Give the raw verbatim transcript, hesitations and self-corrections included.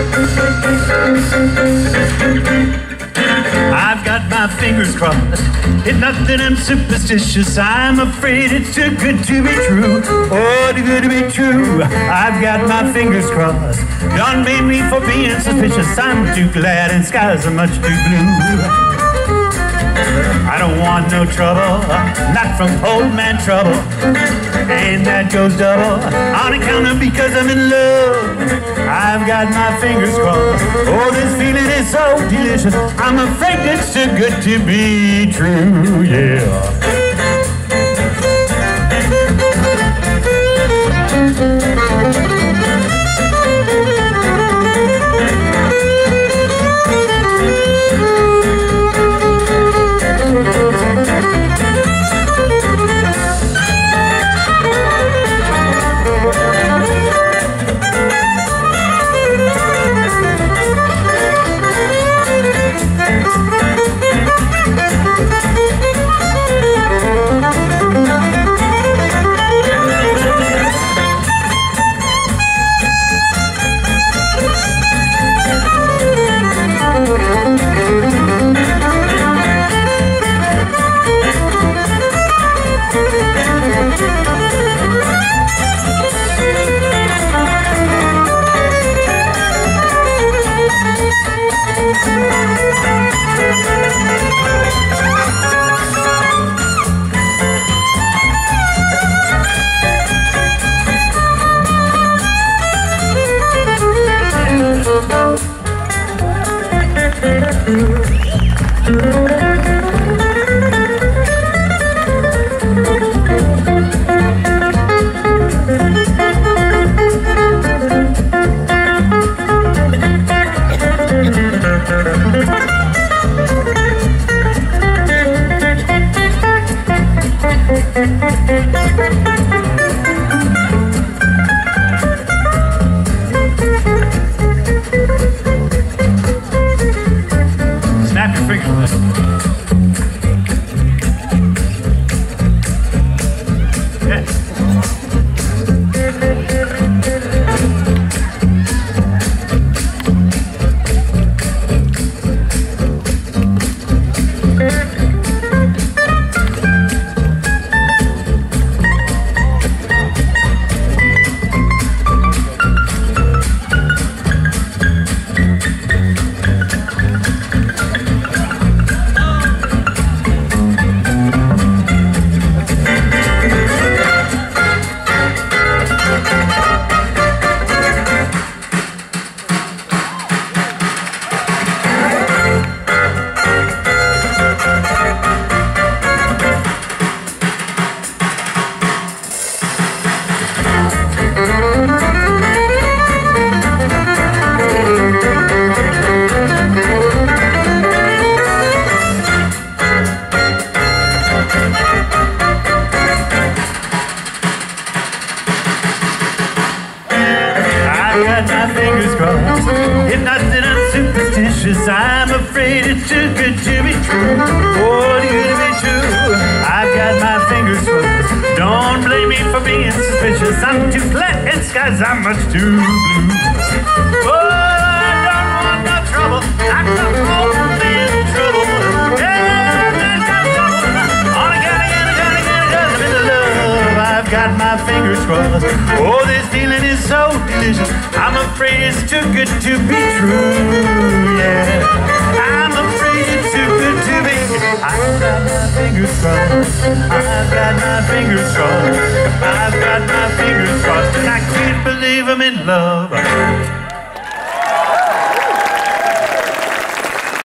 I've got my fingers crossed. It's not that I'm superstitious. I'm afraid it's too good to be true. Oh, too good to be true. I've got my fingers crossed. Don't blame me for being suspicious. I'm too glad and skies are much too blue. I don't want no trouble, not from old man trouble. And that goes double on account of because I'm in love. I've got my fingers crossed. Oh, this feeling is so delicious. I'm afraid it's too good to be true, yeah. Snap your fingers. Yes. I've got my fingers crossed. If not that I'm superstitious, I'm afraid it's too good to be true. Oh, too good to be true. I've got my fingers crossed. Don't blame me for being suspicious. I'm too flat and skies are much too blue. Oh, I don't want no trouble. I come home in trouble. Yeah, there's no trouble. On account, again, again, again, again, I'm in love. I've got my fingers crossed. Oh, this feeling is so delicious. I'm afraid it's too good to be true, yeah. I'm afraid it's too good to be. I've got my fingers crossed. I've got my fingers crossed. I've got my fingers crossed. And I can't believe I'm in love.